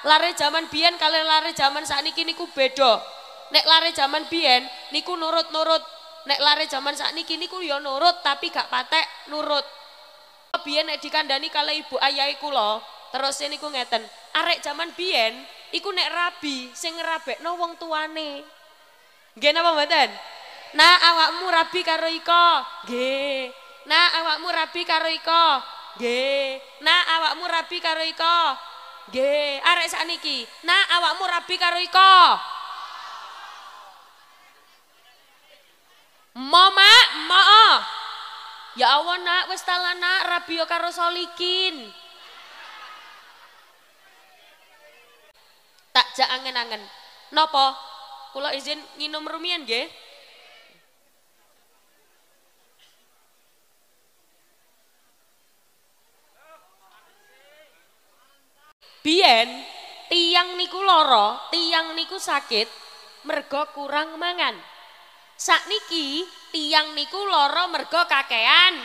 Lare zaman biyen kali lare zaman sakniki niku beda. Nek lare zaman biyen niku nurut-nurut. Nek lare zaman sakniki niku ya nurut tapi gak patek nurut. Biyen nek dikandani kali ibu ayahe kula, terus niku ngeten. Arek zaman biyen iku nek rabi sing ngrabekno wong tuane. Nggih napa mboten? Nah awakmu rabi karo iko. Nggih. Nah awakmu rabi karo iko. Nggih. Nah awakmu rabi karo iko. Nggih. Arek sakniki, nah awakmu rabi karo iko. Mama, maa. Ya Allah nak, wis tala nak rabi karo Solikin. Tak jak angen-angen. Napa? Kula izin nginum rumiyin nggih. Biyen tiyang niku lara, tiyang niku sakit merga kurang mangan. Sakniki tiyang niku lara merga kakean.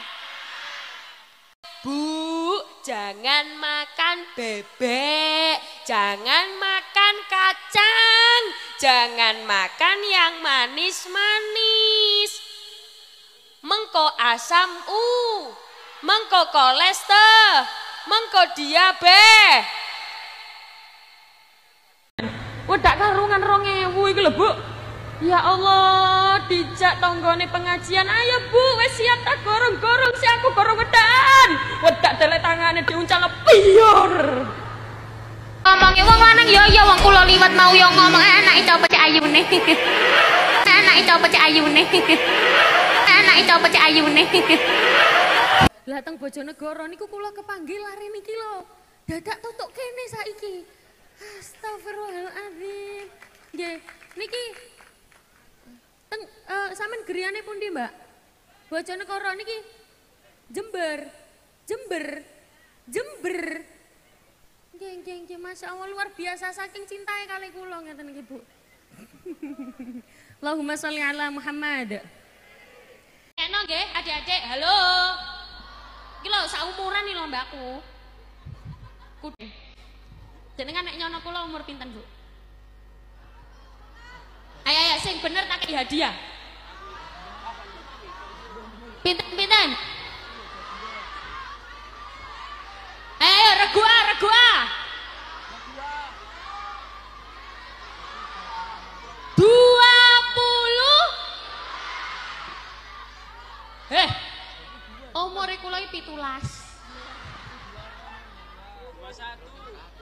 Bu, jangan makan bebek, jangan makan kacang, jangan makan yang manis-manis. Mengko asam mengko kolesterol, mengko diabetes. Wedak karungan 2000 iki lho, Bu. Ya Allah, dijak tonggone pengajian. Ayo Bu, wis siap tak gorong-gorong si aku gorong wedan. Wedak delek tangane diuncal piyor. Ngomongi wong lanang ya wong kula liwat mau yo ngomong anak itu apa cek ayune. Anak itu apa cek ayune. Anak itu apa cek ayune. Lah teng Bojonegoro niku kula kepanggil lare niki lho. Dadak tutuk kene saiki. Astagfirullahaladzim. Nggih, niki teng sampean griyane pundi, Mbak? Bojonegoro niki Jember. Nggih, Masya Allah luar biasa saking cintae kali kula ngeten niki, Bu. Allahumma sholli ala Muhammad. Eno nggih, adik-adik, halo. Iki lho saumuran iki lho mbakku. Jenengan nek nyono kula umur pinten, Bu? Ayo sing bener tak kei hadiah. Pinten? Ayo regu ah. 20. Umure kula iki 17. 21.